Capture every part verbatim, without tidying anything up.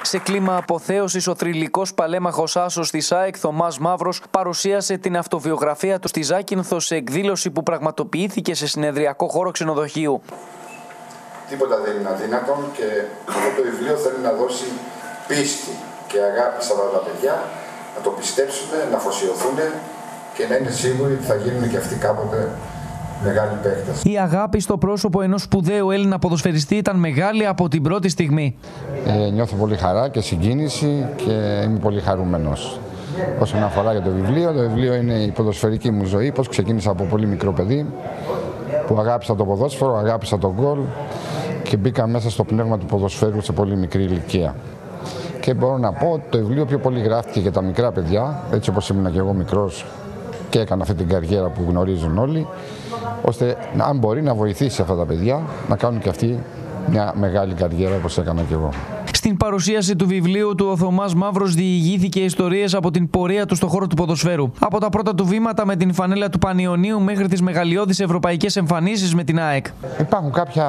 Σε κλίμα αποθέωσης, ο θρυλικός παλέμαχος άσος της ΑΕΚ, Θωμάς Μαύρος, παρουσίασε την αυτοβιογραφία του στη Ζάκυνθο σε εκδήλωση που πραγματοποιήθηκε σε συνεδριακό χώρο ξενοδοχείου. Τίποτα δεν είναι αδύνατον και αυτό το βιβλίο θέλει να δώσει πίστη και αγάπη σε αυτά τα παιδιά, να το πιστέψουν, να αφοσιωθούν και να είναι σίγουροι ότι θα γίνουν και αυτοί κάποτε μεγάλη παίκτες. Η αγάπη στο πρόσωπο ενός σπουδαίου Έλληνα ποδοσφαιριστή ήταν μεγάλη από την πρώτη στιγμή. Ε, νιώθω πολύ χαρά και συγκίνηση και είμαι πολύ χαρούμενος. Όσον αφορά για το βιβλίο, το βιβλίο είναι η ποδοσφαιρική μου ζωή, πώς ξεκίνησα από πολύ μικρό παιδί, που αγάπησα το ποδόσφαιρο, αγάπησα τον γκολ και μπήκα μέσα στο πνεύμα του ποδοσφαίρου σε πολύ μικρή ηλικία. Και μπορώ να πω ότι το βιβλίο πιο πολύ γράφτηκε για τα μικρά παιδιά, έτσι όπως ήμουν και εγώ μικρός και έκανα αυτή την καριέρα που γνωρίζουν όλοι, ώστε αν μπορεί να βοηθήσει αυτά τα παιδιά να κάνουν και αυτοί μια μεγάλη καριέρα όπως έκανα και εγώ. Στην παρουσίαση του βιβλίου του, ο Θωμάς Μαύρος διηγήθηκε ιστορίες από την πορεία του στον χώρο του ποδοσφαίρου. Από τα πρώτα του βήματα με την φανέλα του Πανιωνίου μέχρι τις μεγαλειώδεις ευρωπαϊκές εμφανίσεις με την ΑΕΚ. Υπάρχουν κάποια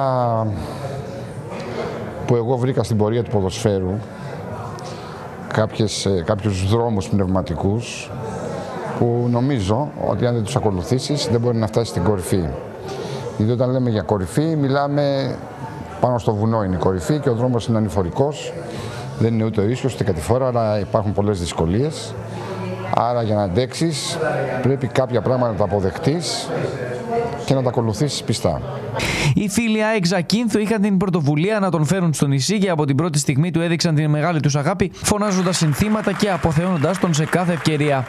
που εγώ βρήκα στην πορεία του ποδοσφαίρου, κάποιες, κάποιους δρόμους πνευματικούς, που νομίζω ότι αν δεν τους ακολουθήσεις δεν μπορεί να φτάσει στην κορυφή. Γιατί όταν λέμε για κορυφή, μιλάμε πάνω στο βουνό είναι η κορυφή και ο δρόμος είναι ανηφορικός. Δεν είναι ούτε ο ίσιος ούτε κατηφόρα, αλλά υπάρχουν πολλές δυσκολίες. Άρα για να αντέξεις πρέπει κάποια πράγματα να τα αποδεχτείς και να τα ακολουθήσεις πιστά. Οι φίλοι ΑΕΚ Ζακύνθου είχαν την πρωτοβουλία να τον φέρουν στο νησί και από την πρώτη στιγμή του έδειξαν την μεγάλη τους αγάπη, φωνάζοντας συνθήματα και αποθεώνοντας τον σε κάθε ευκαιρία.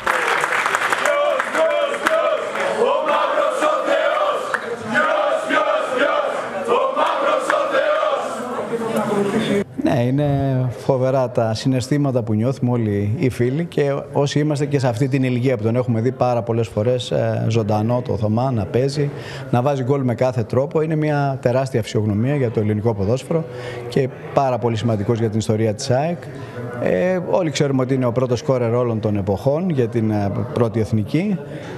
Ναι, είναι φοβερά τα συναισθήματα που νιώθουμε όλοι οι φίλοι και όσοι είμαστε και σε αυτή την ηλικία που τον έχουμε δει πάρα πολλές φορές ε, ζωντανό το Θωμά να παίζει, να βάζει γκολ με κάθε τρόπο. Είναι μια τεράστια φυσιογνωμία για το ελληνικό ποδόσφαιρο και πάρα πολύ σημαντικός για την ιστορία της ΑΕΚ. Ε, όλοι ξέρουμε ότι είναι ο πρώτος σκόρερ όλων των εποχών για την ε, πρώτη εθνική.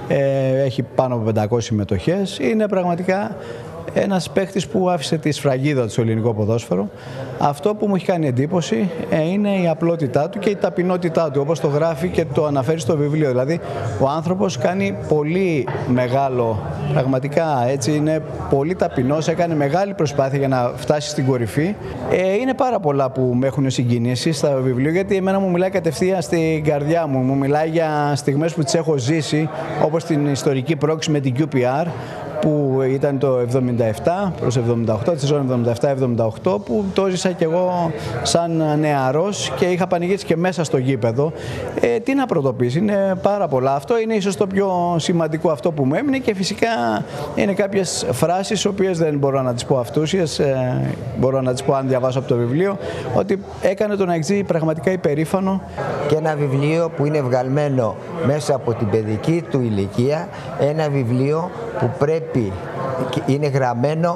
Ε, έχει πάνω από πεντακόσιες συμμετοχές. Είναι πραγματικά ένας παίκτης που άφησε τη σφραγίδα του στο ελληνικό ποδόσφαιρο. Αυτό που μου έχει κάνει εντύπωση ε, είναι η απλότητά του και η ταπεινότητά του, όπως το γράφει και το αναφέρει στο βιβλίο. Δηλαδή, ο άνθρωπος κάνει πολύ μεγάλο, πραγματικά έτσι, είναι πολύ ταπεινός, έκανε μεγάλη προσπάθεια για να φτάσει στην κορυφή. Ε, είναι πάρα πολλά που με έχουν συγκινήσει στο βιβλίο, γιατί εμένα μου μιλάει κατευθείαν στην καρδιά μου. Μου μιλάει για στιγμές που τις έχω ζήσει, όπως την ιστορική πρόκληση με την κιου πι αρ, που ήταν το εβδομήντα επτά προς εβδομήντα οκτώ, τη σεζόν εβδομήντα επτά εβδομήντα οκτώ, που το ζήσα κι εγώ σαν νεαρός και είχα πανηγυρίσει και μέσα στο γήπεδο. Ε, τι να πρωτοποιήσει, είναι πάρα πολλά. Αυτό είναι ίσως το πιο σημαντικό αυτό που μου έμεινε και φυσικά είναι κάποιες φράσεις, οποίες δεν μπορώ να τις πω αυτούσιες, ε, μπορώ να τις πω αν διαβάσω από το βιβλίο, ότι έκανε τον Αεξή πραγματικά υπερήφανο. Και ένα βιβλίο που είναι βγαλμένο μέσα από την παιδική του ηλικία, ένα βιβλίο που πρέπει είναι γραμμένο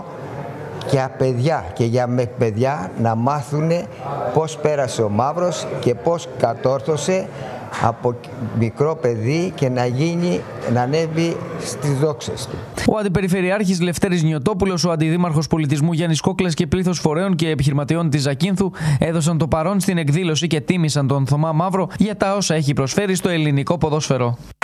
για παιδιά και για παιδιά να μάθουν πώς πέρασε ο Μαύρος και πώς κατόρθωσε από μικρό παιδί και να γίνει, να ανέβει στις δόξες του. Ο Αντιπεριφερειάρχης Λευτέρης Νιωτόπουλος, ο Αντιδήμαρχος Πολιτισμού Γιάννης Κόκλας και πλήθος φορέων και επιχειρηματιών της Ζακύνθου έδωσαν το παρόν στην εκδήλωση και τίμησαν τον Θωμά Μαύρο για τα όσα έχει προσφέρει στο ελληνικό ποδόσφαιρο.